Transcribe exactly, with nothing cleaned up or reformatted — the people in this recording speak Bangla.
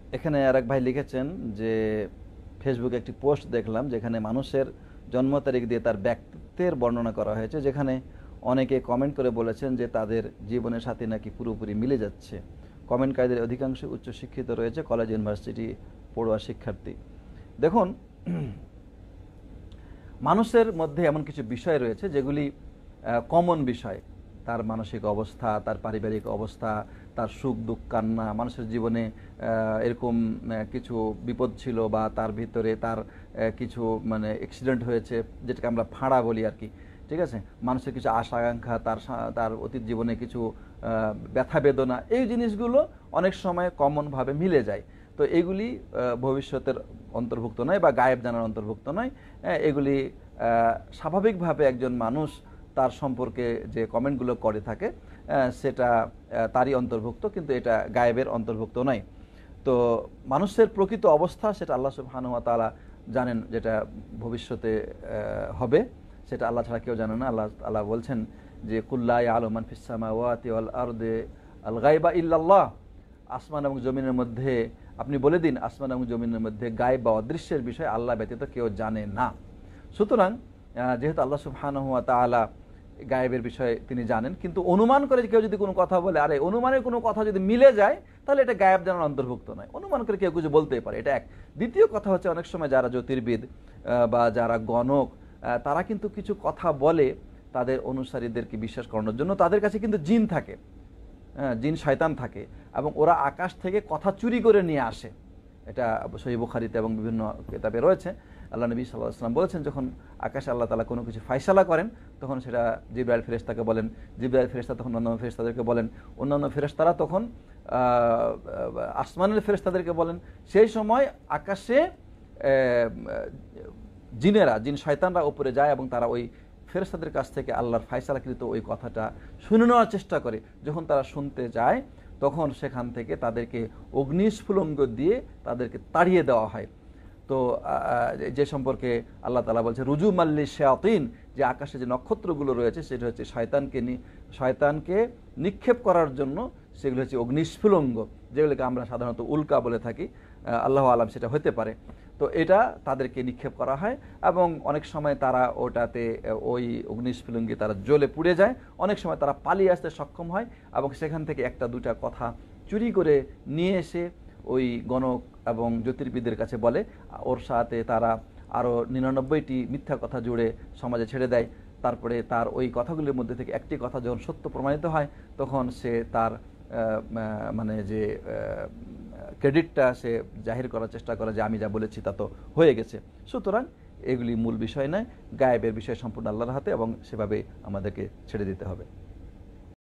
এখানে আরেক ভাই লিখেছেন যে ফেসবুকে একটি পোস্ট দেখলাম যেখানে মানুষের জন্ম তারিখ দিয়ে তার ব্যক্তিত্বের বর্ণনা করা হয়েছে, যেখানে অনেকে কমেন্ট করে বলেছেন যে তাদের জীবনের সাথে নাকি পুরোপুরি মিলে যাচ্ছে। কমেন্টকারীদের অধিকাংশ উচ্চশিক্ষিত রয়েছে, কলেজ ইউনিভার্সিটি পড়ুয়া শিক্ষার্থী। দেখুন, মানুষের মধ্যে এমন কিছু বিষয় রয়েছে যেগুলি কমন বিষয়, তার মানসিক অবস্থা, তার পারিবারিক অবস্থা, তার সুখ দুঃখ কান্না, মানুষের জীবনে এরকম কিছু বিপদ ছিল বা তার ভিতরে তার কিছু মানে অ্যাক্সিডেন্ট হয়েছে, যেটাকে আমরা ফাঁড়া বলি আর কি, ঠিক আছে, মানুষের কিছু আশা আকাঙ্ক্ষা, তার তার অতীত জীবনে কিছু ব্যথা বেদনা, এই জিনিসগুলো অনেক সময় কমনভাবে মিলে যায়। তো এগুলি ভবিষ্যতের অন্তর্ভুক্ত নয় বা গায়েব জানার অন্তর্ভুক্ত নয়। এগুলি স্বাভাবিকভাবে একজন মানুষ তার সম্পর্কে যে কমেন্টগুলো করে থাকে সেটা তারই অন্তর্ভুক্ত, কিন্তু এটা গায়েবের অন্তর্ভুক্ত নয়। তো মানুষের প্রকৃত অবস্থা সেটা আল্লাহ সুবহানাহু ওয়া তাআলা জানেন, যেটা ভবিষ্যতে হবে সেটা আল্লাহ ছাড়া কেউ জানে না। আল্লাহ আল্লাহ বলছেন যে কুল লা ইয়ালামু মান ফিস সামাওয়াতি ওয়াল আরদি আল গায়বা ইল্লাল্লাহ, আসমান এবং জমিনের মধ্যে আপনি বলে দিন আসমান এবং জমিনের মধ্যে গায়েব বা অদৃশ্যের বিষয় আল্লাহ ব্যতীত কেউ জানে না। সুতরাং যেহেতু আল্লাহ সুবহানাহু ওয়া তাআলা গায়েবের বিষয়ে তিনি জানেন, কিন্তু অনুমান করে কেউ যদি কোনো কথা বলে, আরে অনুমানের কোনো কথা যদি মিলে যায় তাহলে এটা গায়েব জানার অন্তর্ভুক্ত নয়। অনুমান করে কেউ কিছু বলতেই পারে, এটা এক। দ্বিতীয় কথা হচ্ছে অনেক সময় যারা জ্যোতির্বিদ বা যারা গণক তারা কিন্তু কিছু কথা বলে তাদের অনুসারীদেরকে বিশ্বাস করানোর জন্য, তাদের কাছে কিন্তু জিন থাকে, হ্যাঁ, জিন শয়তান থাকে, এবং ওরা আকাশ থেকে কথা চুরি করে নিয়ে আসে। এটা সহিহ বুখারীতে এবং বিভিন্ন কিতাবে রয়েছে। আল্লাহ নবী সাল্লাল্লাহু আলাইহি ওয়াসাল্লাম বলেছেন, যখন আকাশে আল্লাহ তাআলা কোনো কিছু ফায়সালা করেন তখন সেটা জিবরাইল ফেরেশতাকে বলেন, জিবরাইল ফেরেশতা তখন অন্যান্য ফেরেশতাদেরকে বলেন, অন্যান্য ফেরেশতারা তখন আসমানের ফেরেশতাদেরকে বলেন। সেই সময় আকাশে জিনেরা, জিন শয়তানরা উপরে যায় এবং তারা ওই ফেরেশতাদের কাছ থেকে আল্লাহর ফায়সালাকৃত ওই কথাটা শুনে নেওয়ার চেষ্টা করে। যখন তারা শুনতে যায় তখন সেখান থেকে তাদেরকে অগ্নিস্ফুলিঙ্গ দিয়ে তাদেরকে তাড়িয়ে দেওয়া হয়। তো যে সম্পর্কে আল্লাহ তাআলা বলছে রুজু মাল্লি শায়াতিন, যে আকাশে যে নক্ষত্রগুলো রয়েছে সেটা হচ্ছে শয়তানকে শয়তানকে নিক্ষেপ করার জন্য, সেগুলো হচ্ছে অগ্নিস্ফুলিঙ্গ, যেগুলোকে আমরা সাধারণত উল্কা বলে থাকি, আল্লাহু আলাম সেটা হতে পারে। তো এটা তাদেরকে নিক্ষেপ করা হয় এবং অনেক সময় তারা ওটাতে ওই অগ্নিস্ফুলিঙ্গে তারা জ্বলে পুড়ে যায়। অনেক সময় তারা পালিয়ে আসতে সক্ষম হয় এবং সেখান থেকে একটা দুটা কথা চুরি করে নিয়ে এসে ওই গণক এবং জ্যোতির্বিদের কাছে বলে। ওর সাথে তারা আরও নিরানব্বইটি মিথ্যা কথা জুড়ে সমাজে ছেড়ে দেয়। তারপরে তার ওই কথাগুলির মধ্যে থেকে একটি কথা যখন সত্য প্রমাণিত হয় তখন সে তার মানে যে ক্রেডিটটা সে জাহির করার চেষ্টা করে যে আমি যা বলেছি তা তো হয়ে গেছে। সুতরাং এগুলি মূল বিষয় নয়, গায়েবের বিষয় সম্পূর্ণ আল্লাহর হাতে এবং সেভাবে আমাদেরকে ছেড়ে দিতে হবে।